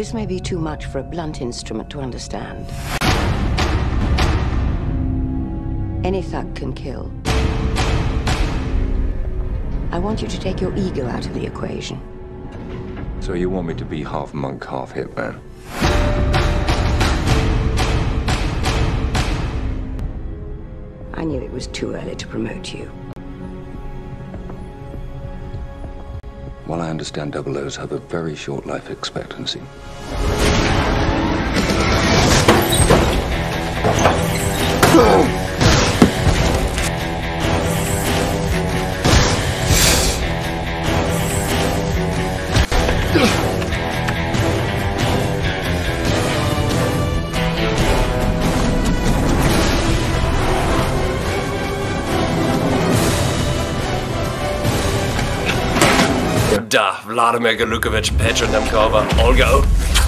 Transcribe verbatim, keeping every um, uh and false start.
This may be too much for a blunt instrument to understand. Any thug can kill. I want you to take your ego out of the equation. So you want me to be half monk, half hitman? I knew it was too early to promote you. Well, I understand double O's have a very short life expectancy. Da, Vladimir Galukovic, Petr Nemkova, Olga.